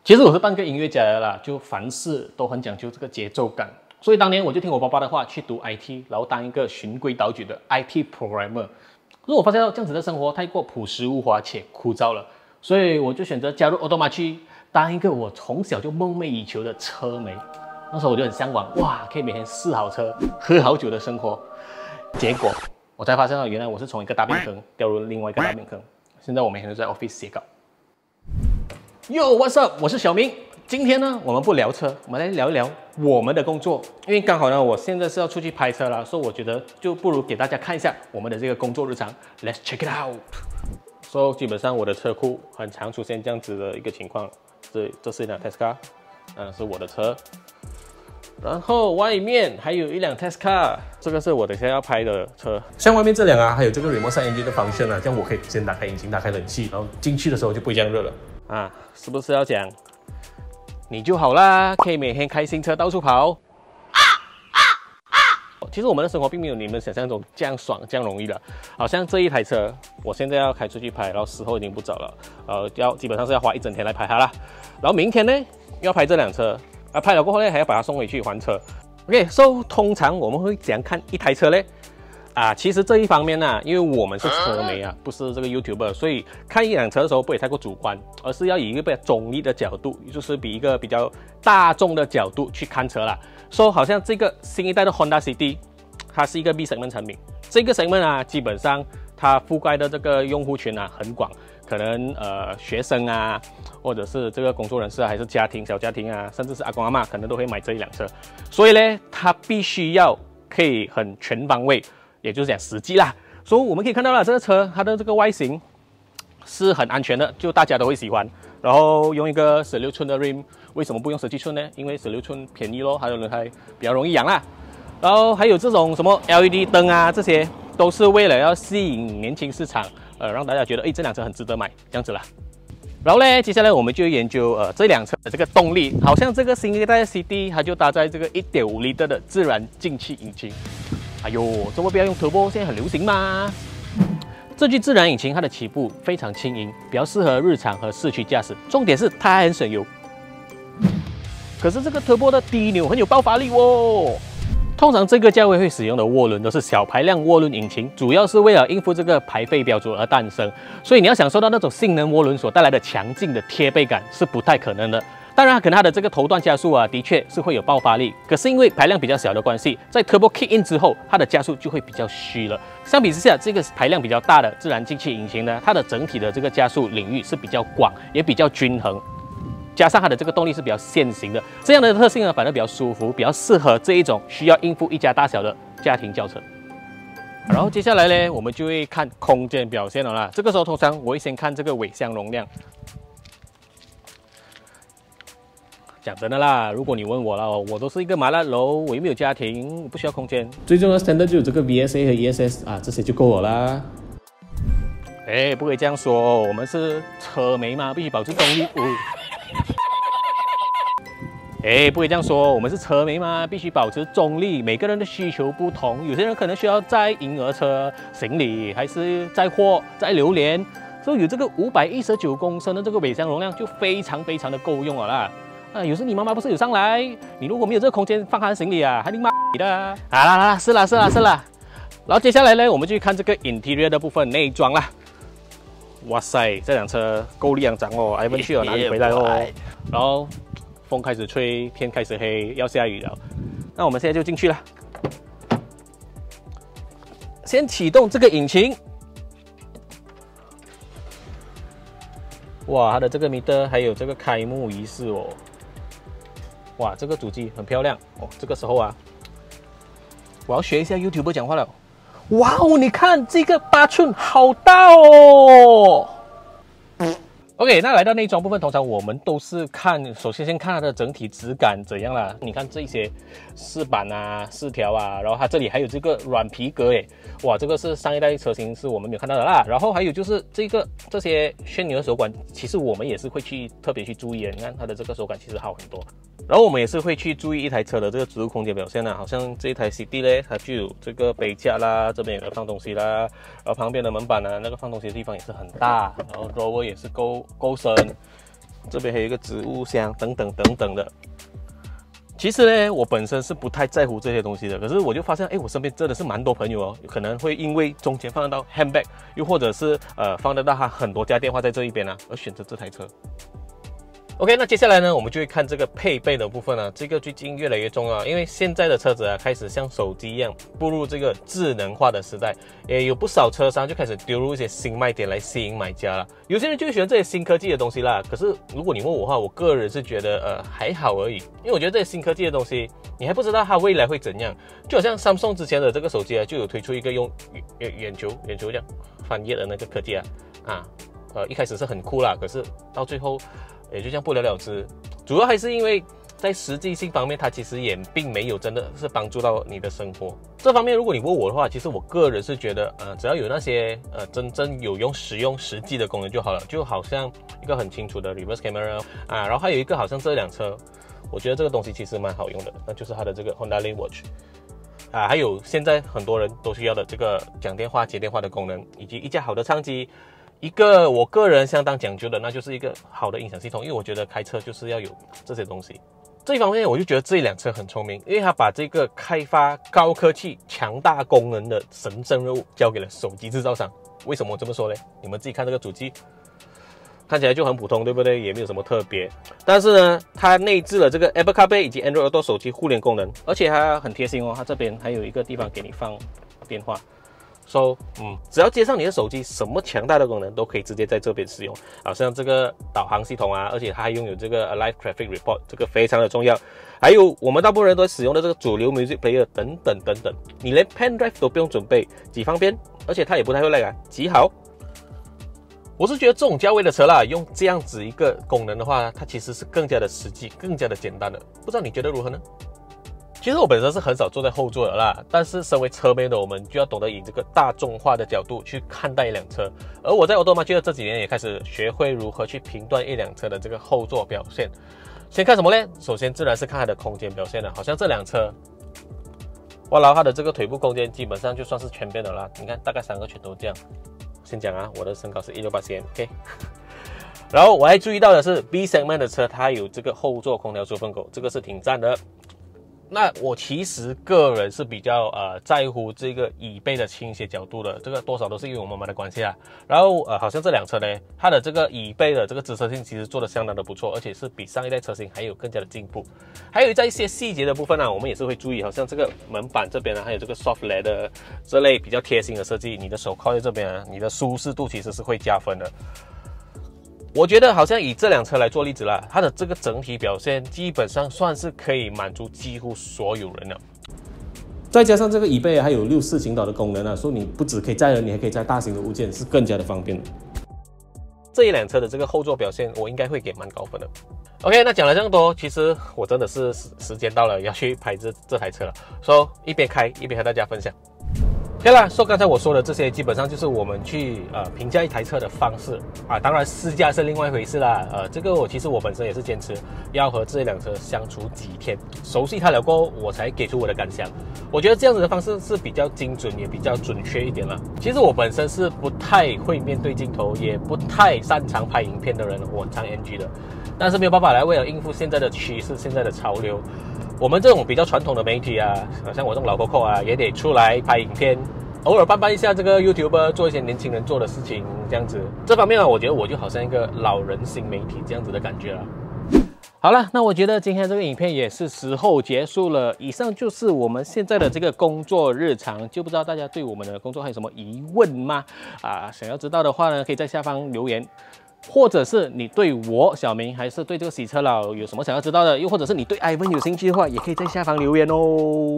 其实我是半个音乐家的啦，就凡事都很讲究这个节奏感。所以当年我就听我爸爸的话去读 IT， 然后当一个循规蹈矩的 IT programmer。可是我发现到这样子的生活太过朴实无华且枯燥了，所以我就选择加入 Automachi， 当一个我从小就梦寐以求的车媒。那时候我就很向往，哇，可以每天试好车、喝好酒的生活。结果我才发现到，原来我是从一个大便坑掉入另外一个大便坑。现在我每天都在 office 写稿。Yo, what's up？ 我是小明。今天呢，我们不聊车，我们来聊一聊我们的工作。因为刚好呢，我现在是要出去拍车啦，所以我觉得就不如给大家看一下我们的这个工作日常。Let's check it out。So 基本上我的车库很常出现这样子的一个情况。这是一辆 Tesla， 是我的车。然后外面还有一辆 Tesla， 这个是我等下要拍的车。像外面这辆啊，还有这个 remote start engine 的function啊，这样我可以先打开引擎，打开冷气，然后进去的时候就不会这样热了啊，是不是要讲你就好啦，可以每天开新车到处跑。其实我们的生活并没有你们想象中这样爽、这样容易的。好像这一台车，我现在要开出去拍，然后时候已经不早了，基本上是要花一整天来拍它啦。然后明天呢，又要拍这辆车。拍了过后呢，还要把它送回去还车。OK，so 通常我们会怎样看一台车嘞？其实这一方面呢，因为我们是车媒啊，不是这个 YouTuber， 所以看一辆车的时候不会太过主观，而是要以一个比较中立的角度，就是比一个比较大众的角度去看车啦。So 好像这个新一代的 Honda City， 它是一个 B segment 产品，这个 segment 啊，基本上它覆盖的这个用户群啊很广。可能学生啊，或者是这个工作人士啊，还是家庭小家庭啊，甚至是阿公阿嬷，可能都会买这一辆车。所以呢，它必须要可以很全方位，也就是讲实际啦。所以我们可以看到了，这个车它的这个外形是很安全的，就大家都会喜欢。然后用一个16寸的 rim， 为什么不用17寸呢？因为16寸便宜咯，还有轮胎比较容易养啦。然后还有这种什么 LED 灯啊，这些都是为了要吸引年轻市场。让大家觉得，这辆车很值得买，这样子啦。然后呢，接下来我们就研究这辆车的这个动力。好像这个新一代的 CD， 它就搭载这个 1.5 L 的自然进气引擎。哎呦，怎么不要用 Turbo？ 现在很流行嘛。这具自然引擎它的起步非常轻盈，比较适合日常和市区驾驶。重点是它还很省油。可是这个 Turbo 的低扭很有爆发力哦。通常这个价位会使用的涡轮都是小排量涡轮引擎，主要是为了应付这个排废标准而诞生，所以你要享受到那种性能涡轮所带来的强劲的贴背感是不太可能的。当然，可能它的这个头段加速啊，的确是会有爆发力，可是因为排量比较小的关系，在 Turbo Kick In 之后，它的加速就会比较虚了。相比之下，这个排量比较大的自然进气引擎呢，它的整体的这个加速领域是比较广，也比较均衡。加上它的这个动力是比较线性的，这样的特性呢，反而比较舒服，比较适合这一种需要应付一家大小的家庭轿车。然后接下来呢，我们就会看空间表现了啦。这个时候通常我会先看这个尾箱容量。讲真的啦，如果你问我了，我都是一个麻辣楼，我又没有家庭，我不需要空间。最重要的 standard 就有这个 VSA 和 ESS 啊，这些就够我啦。不可以这样说，我们是车媒嘛，必须保持动力。不可以这样说，我们是车媒嘛，必须保持中立。每个人的需求不同，有些人可能需要载婴儿车、行李，还是载货、载榴莲，所以有这个519公升的这个尾箱容量就非常的够用了啦。有时你妈妈不是有上来，你如果没有这个空间放她的行李啊，还得骂你的。啦，是啦。然后接下来呢，我们就看这个 interior 的部分内装啦。哇塞，这辆车够力张哦，Ivan去了哪里回来哦？然后风开始吹，天开始黑，要下雨了。那我们现在就进去了。先启动这个引擎。哇，它的这个 meter 还有这个开幕仪式哦。哇，这个主机很漂亮哦。这个时候啊，我要学一下 YouTuber 讲话了。哇哦，你看这个8寸好大哦。OK， 那来到内装部分，通常我们都是首先先看它的整体质感怎样啦。你看这些饰板啊、饰条啊，然后它这里还有这个软皮革哇，这个是上一代车型是我们没有看到的啦。然后还有就是这些旋钮的手感，其实我们也是会特别去注意的。你看它的这个手感其实好很多。然后我们也是会去注意一台车的这个植入空间表现啦，好像这一台 CD 呢，它就有这个杯架啦，这边有放东西啦，然后旁边的门板呢，那个放东西的地方也是很大，然后 drawer 也是够深， 这边还有一个植物箱等等等等的。其实呢，我本身是不太在乎这些东西的，可是我就发现，我身边真的是蛮多朋友哦，可能会因为中间放得到 handbag， 又或者是放得到他很多家电话在这一边啊，而选择这台车。OK， 那接下来呢，我们就会看这个配备的部分啊，这个最近越来越重要，因为现在的车子啊，开始像手机一样步入这个智能化的时代，也有不少车商就开始丢入一些新卖点来吸引买家了。有些人就喜欢这些新科技的东西啦，可是如果你问我的话，我个人是觉得还好而已，因为我觉得这些新科技的东西，你还不知道它未来会怎样。就好像 Samsung 之前的这个手机啊，就有推出一个用眼球这样翻页的那个科技一开始是很酷啦，可是到最后也就这样不了了之，主要还是因为在实际性方面，它其实也并没有真的是帮助到你的生活。这方面，如果你问我的话，其实我个人是觉得，只要有那些真正有用、实用、实际的功能就好了。就好像一个很清楚的 reverse camera 然后还有一个好像这辆车，我觉得这个东西其实蛮好用的，那就是它的这个 Honda Lane Watch。还有现在很多人都需要的这个讲电话、接电话的功能，以及一架好的唱机。一个我个人相当讲究的，那就是一个好的音响系统，因为我觉得开车就是要有这些东西。这一方面我就觉得这一辆车很聪明，因为它把这个开发高科技、强大功能的神圣任务交给了手机制造商。为什么我这么说呢？你们自己看这个主机，看起来就很普通，对不对？也没有什么特别。但是呢，它内置了这个 Apple CarPlay 以及 Android Auto 手机互联功能，而且它很贴心哦，它这边还有一个地方给你放电话。只要接上你的手机，什么强大的功能都可以直接在这边使用，好像这个导航系统啊，而且它还拥有这个 Live Traffic Report， 这个非常的重要。还有我们大部分人都使用的这个主流 Music Player 等等等等，你连 Pen Drive 都不用准备，极方便，而且它也不太会 lag 极好。我是觉得这种价位的车啦，用这样子一个功能的话，它其实是更加的实际、更加的简单的。不知道你觉得如何呢？其实我本身是很少坐在后座的啦，但是身为车妹的我们就要懂得以这个大众化的角度去看待一辆车。而我在Automarket这几年也开始学会如何去评断一辆车的这个后座表现。先看什么呢？首先自然是看它的空间表现了。好像这辆车，它的这个腿部空间基本上就算是全边的啦。你看大概3个拳头这样。先讲我的身高是168cm，OK。然后我还注意到的是 B segment 的车它有这个后座空调出风口，这个是挺赞的。那我其实个人是比较在乎这个椅背的倾斜角度的，这个多少都是因为我妈妈的关系啦。然后好像这辆车呢，它的这个椅背的这个支撑性其实做得相当的不错，而且是比上一代车型还有更加的进步。还有在一些细节的部分我们也是会注意，好像这个门板这边还有这个 soft leather 这类比较贴心的设计，你的手靠在这边你的舒适度其实是会加分的。我觉得好像以这辆车来做例子啦，它的这个整体表现基本上算是可以满足几乎所有人了。再加上这个椅背还有6/4倾倒的功能所以你不只可以载人，你还可以载大型的物件，是更加的方便的。这一辆车的这个后座表现，我应该会给蛮高分的。OK， 那讲了这么多，其实我真的是时间到了要去拍这台车了，所以一边开一边和大家分享。OK 啦，刚才我说的这些基本上就是我们去评价一台车的方式当然试驾是另外一回事啦。这个其实我本身也是坚持要和这辆车相处几天，熟悉它了过后，我才给出我的感想。我觉得这样子的方式是比较精准，也比较准确一点啦。其实我本身是不太会面对镜头，也不太擅长拍影片的人，我很常 NG 的。但是没有办法来，为了应付现在的趋势、现在的潮流，我们这种比较传统的媒体像我这种老 Coco 也得出来拍影片，偶尔扮一下这个 YouTuber， 做一些年轻人做的事情，这样子。这方面我觉得我就好像一个老人新媒体这样子的感觉了。好了，那我觉得今天这个影片也是时候结束了。以上就是我们现在的这个工作日常，就不知道大家对我们的工作还有什么疑问吗？想要知道的话呢，可以在下方留言。或者是你对我小明还是对这个洗车佬有什么想要知道的，又或者是你对 Ivan 有兴趣的话，也可以在下方留言哦。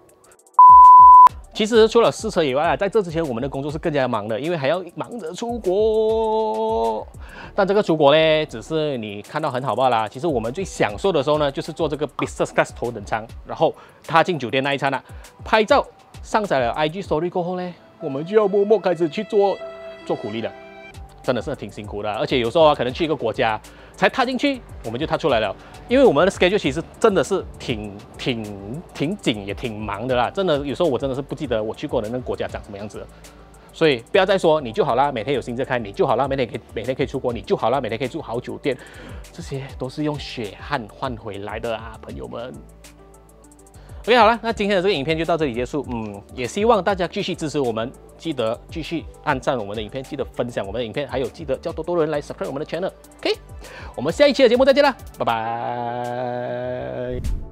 其实除了试车以外在这之前我们的工作是更加忙的，因为还要忙着出国。但这个出国呢，只是你看到很好罢了。其实我们最享受的时候呢，就是坐这个 business class 头等舱，然后踏进酒店那一刹那，拍照上载了 IG Story 过后呢，我们就要默默开始去做苦力了。真的是挺辛苦的，而且有时候可能去一个国家才踏进去，我们就踏出来了，因为我们的 schedule 其实真的是挺紧也挺忙的啦。真的有时候我真的是不记得我去过的那个国家长什么样子的， 所以不要再说你就好啦，每天有新车开你就好啦，每天可以出国你就好啦，每天可以住好酒店，这些都是用血汗换回来的啊，朋友们。OK， 好了，那今天的这个影片就到这里结束。也希望大家继续支持我们，记得继续按赞我们的影片，记得分享我们的影片，还有记得叫多人来 subscribe 我们的 channel。OK， 我们下一期的节目再见啦，拜拜。